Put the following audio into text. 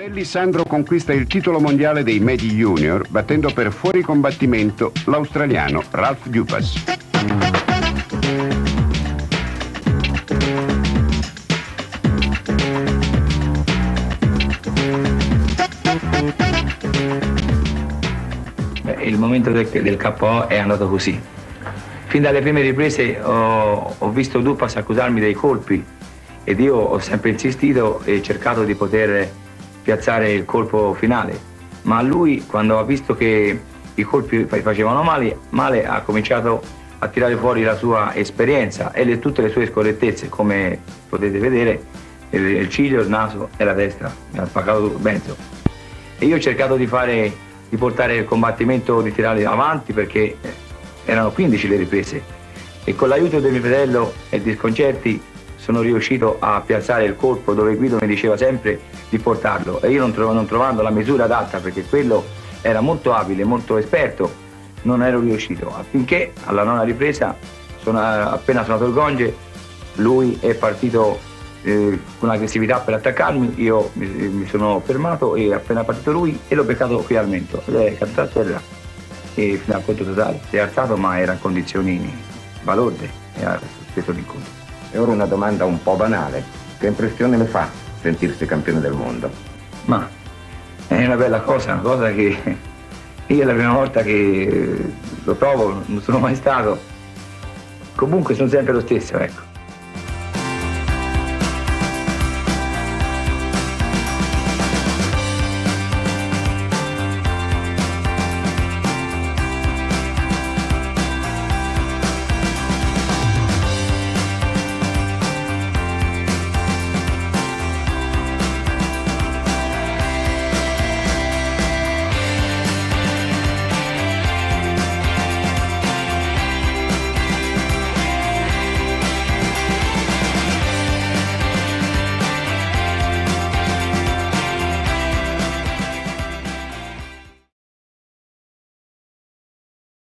Ellis Sandro conquista il titolo mondiale dei medi junior battendo per fuori combattimento l'australiano Ralph Dupas. Il momento del KO è andato così. Fin dalle prime riprese ho visto Dupas accusarmi dei colpi ed io ho sempre insistito e cercato di poter piazzare il colpo finale, ma lui, quando ha visto che i colpi facevano male, ha cominciato a tirare fuori la sua esperienza e tutte le sue scorrettezze, come potete vedere, il ciglio, il naso e la testa, mi ha spaccato mezzo. E io ho cercato di portare il combattimento, di tirare avanti, perché erano 15 le riprese e con l'aiuto del mio fratello e di sconcerti sono riuscito a piazzare il colpo dove Guido mi diceva sempre di portarlo, e io non trovando la misura adatta, perché quello era molto abile, molto esperto, non ero riuscito, affinché alla nona ripresa, appena suonato il gong, lui è partito con aggressività per attaccarmi, io mi sono fermato e appena partito lui e l'ho beccato qui al mento ed è caduto a terra e fino al conto totale si è alzato, ma era in condizioni balorde e ha sospeso l'incontro. E ora una domanda un po' banale: che impressione le fa sentirsi campione del mondo? Ma è una bella cosa, una cosa che io è la prima volta che lo provo, non sono mai stato, comunque sono sempre lo stesso, ecco.